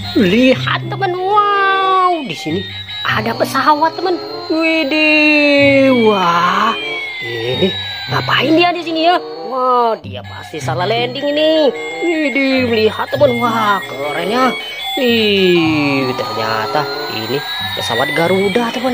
Lihat teman, wow, di sini ada pesawat teman. Widih, wah, ini ngapain dia di sini ya? Wah, dia pasti salah landing ini. Widih, lihat teman, wah, keren ya. Ih, ternyata ini pesawat Garuda teman.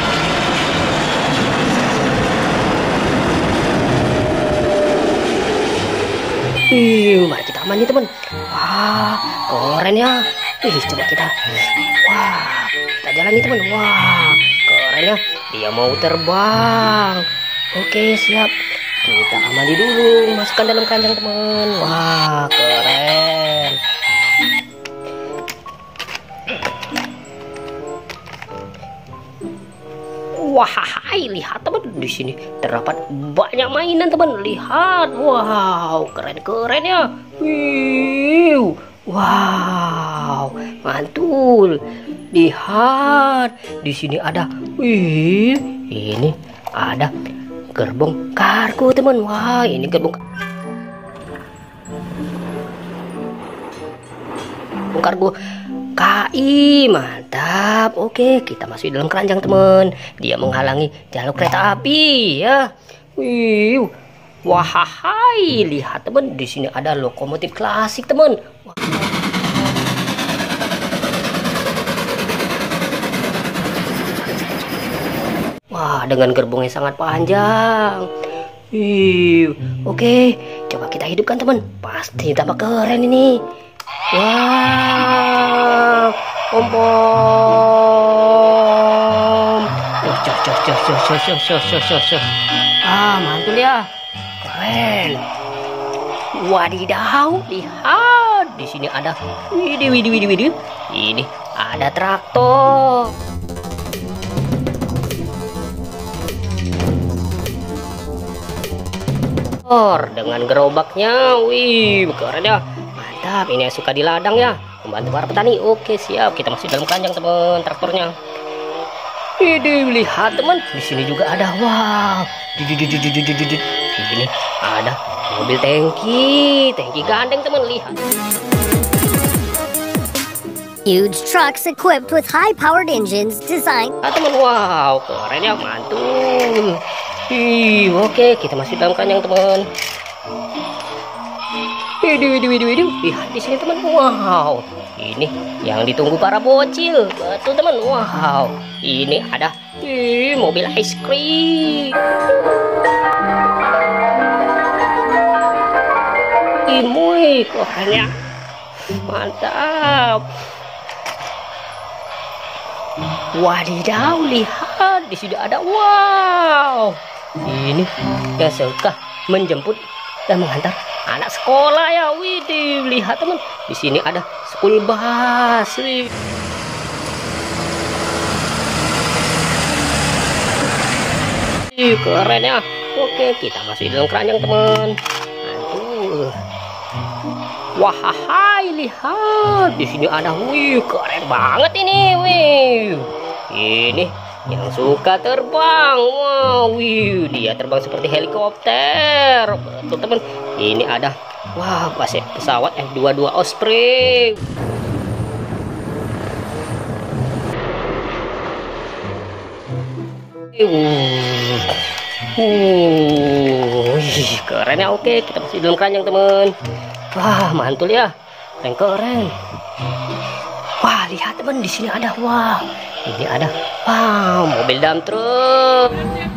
Mari kita amani teman. Wah, keren ya. Coba kita. Wah, kita jalani teman. Wah, keren ya. Dia mau terbang. Oke, siap. Kita amani dulu. Masukkan dalam keranjang teman. Wah, keren. Wah, lihat teman, di sini terdapat banyak mainan teman. Lihat, wow, keren-keren ya. Wow, mantul. Lihat, di sini ada, ini ada gerbong kargo teman. Wah, ini gerbong kargo KI, mantap. Oke, kita masuk dalam keranjang teman. Dia menghalangi jalur kereta api ya. Wahai, lihat teman, di sini ada lokomotif klasik teman. Wah, dengan gerbongnya sangat panjang. Oke, coba kita hidupkan teman. Pasti tambah keren ini. Wow, pom. Mantul ya, keren. Wadidaw, lihat, di sini ada, widih. Ini ada traktor. Dengan gerobaknya, keren ya. Mantap, ini suka di ladang ya, membantu para petani. Oke, siap, kita masuk dalam keranjang teman traktornya. Lihat teman, di sini juga ada, wow, ini ada mobil tangki gandeng teman, lihat. Huge trucks equipped with high-powered engines designed. Teman, wow, keren ya, mantul. Oke, kita masuk dalam keranjang teman. Lihat di sini teman, wow, ini yang ditunggu para bocil, betul teman. Wow, ini ada mobil ice cream. Keren ya, mantap. Wadidaw, lihat di sini ada, wow, ini yang suka menjemput dan mengantar anak sekolah ya. Widih, lihat teman, di sini ada school bus. Keren ya. Oke, kita masuk dalam keranjang teman. Mantul. Wahai, lihat, di sini ada, keren banget ini. Ini yang suka terbang. Wow, dia terbang seperti helikopter. Betul teman. Ini ada, wah, pesawat F-22 Osprey. Keren ya. Oke, kita masih dalam keranjang teman. Wah, mantul ya, keren. Wah, lihat teman, di sini ada, wah, ini ada, wow, mobil dump truck.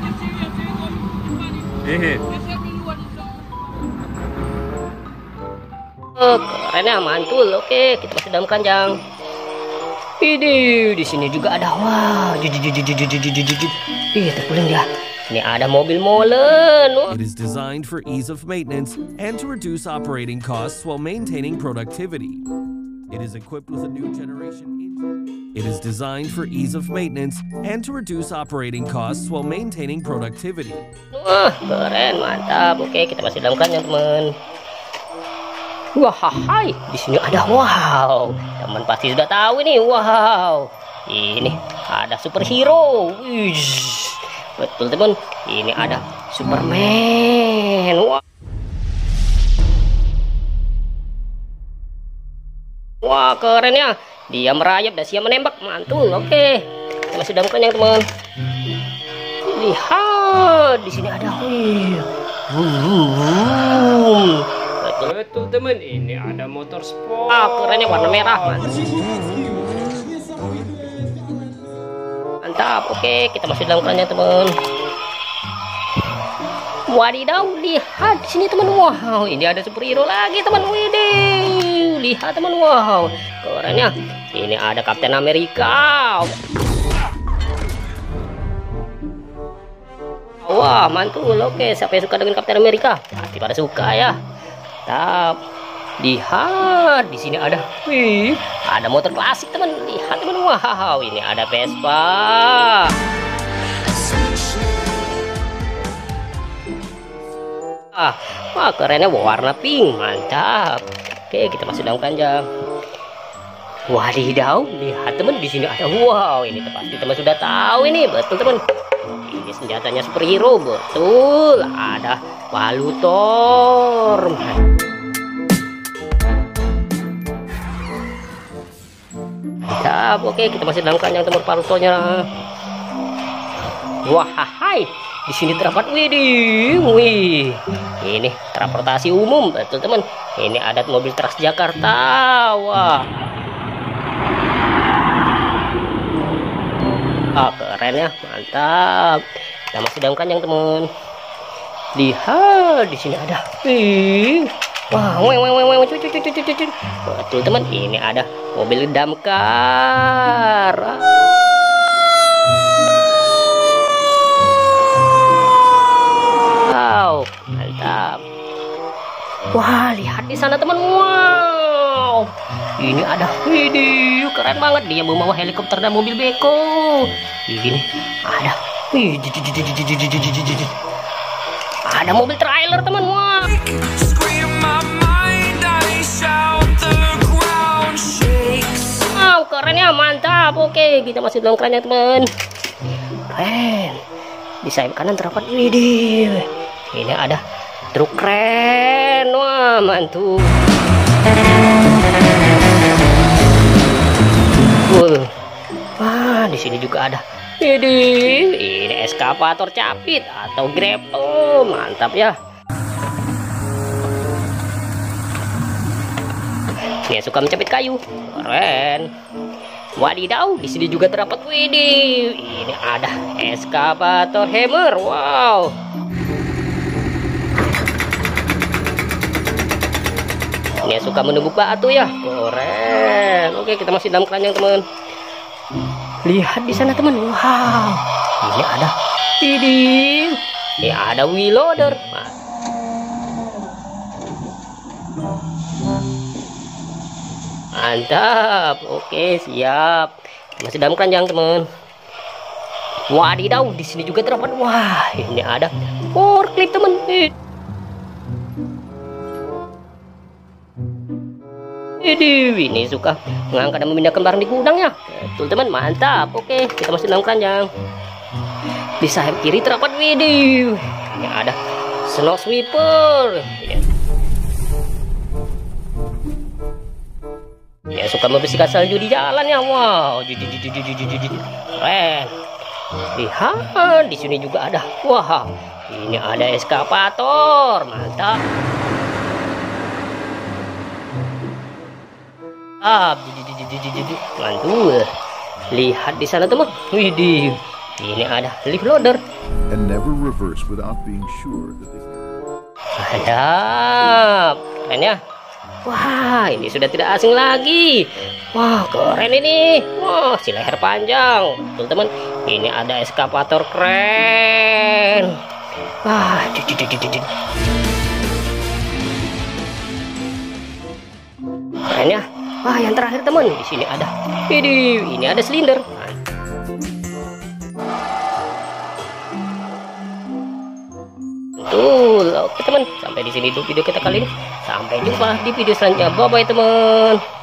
Keren ya, mantul. Oke, kita masih dalam keranjang. Ini di sini juga ada, wah, terpulang dia. Ini ada mobil molen. It is designed for ease of maintenance and to reduce operating costs while maintaining productivity. It is equipped with a new generation engine. It is designed for ease of maintenance and to reduce operating costs while maintaining productivity. Wah, keren, mantap. Oke, kita masih dalam keranjang teman. Wah, hai, di sini ada, wow, teman pasti sudah tahu ini, wow, ini ada superhero. Betul teman, ini ada Superman. Wow. Wah, keren ya. Dia merayap dan siap menembak. Mantul. Oke. Kita masih dalam keranjang, teman. Lihat, di sini ada wheel. Betul teman, ini ada motor sport. Kerennya warna merah. Mantap. Oke, kita masih dalam keranjang, teman. Wadidaw, lihat di sini, teman. Wow, ini ada superhero lagi, teman. Widih, lihat, teman. Wow, kerennya. Ini ada Kapten Amerika. Wah, mantul. Oke, siapa yang suka dengan Kapten Amerika? Pasti pada suka ya. Tap. Lihat, di sini ada. Wih, ada motor klasik, teman. Lihat, teman. Wow, ini ada Vespa. Wah, kerennya warna pink. Mantap. Oke, kita masuk dalam keranjang. Wadidaw, lihat, teman. Di sini ada. Wow, ini pasti teman sudah tahu ini. Betul, teman. Ini senjatanya superhero. Betul. Ada Valutor. Mantap. Oke, kita masih dalam keranjang, teman. Valutornya. Wah, hai. Di sini terdapat wih, ini transportasi umum, betul, teman. Ini ada mobil Transjakarta. Wah, keren ya, mantap. Kita masih dalam keranjang, teman. Lihat, di sini ada. Wah, betul, teman. Ini ada mobil damkar. Wow, mantap. Wah, lihat di sana, teman. Wow, ini ada. Widih, keren banget. Dia membawa helikopter dan mobil beko. Ini ada. Ada mobil trailer, teman. Wah. Wow, keren ya, mantap. Oke, kita masih dalam keranjang, teman. Keren. Di sayap kanan terdapat. Widih. Ini ada truk keren. Wah, mantul. Wah, di sini juga ada. Ini eskavator capit atau grepel. Mantap ya. Ini suka mencapit kayu. Keren. Wadidaw, di sini juga terdapat. Widih, ini ada eskavator hammer. Wow. Ini suka menumbuk batu ya. Keren. Oke, kita masih dalam keranjang, teman. Lihat di sana, teman. Wow. Ini ada. Ini ada wheel loader. Mantap. Oke, siap. Masih dalam keranjang, teman. Wadidaw, di sini juga terdapat. Wah, ini ada forklift, teman. Ini suka mengangkat dan memindahkan barang di gudang ya. Betul, teman. Mantap. Oke, kita masih dalam keranjang. Di sayap kiri terdapat. Widih, ini ada snow sweeper. Ya, suka membersihkan salju di jalan ya. Wow, keren. Lihat, di sini juga ada. Wah, ini ada eskavator. Mantap. Mantul. Lihat di sana, teman. Widih, ini ada lift loader. And never reverse without being sure that the Mantap. Keren ya. Wah, ini sudah tidak asing lagi. Wah, keren ini. Wah, si leher panjang. Betul, teman. Ini ada eskavator keren. Wah, keren ya. Wah, yang terakhir, teman. Di sini ada. Ini ada silinder. Betul. Oke, teman. Sampai di sini dulu video kita kali ini. Sampai jumpa di video selanjutnya. Bye bye, teman.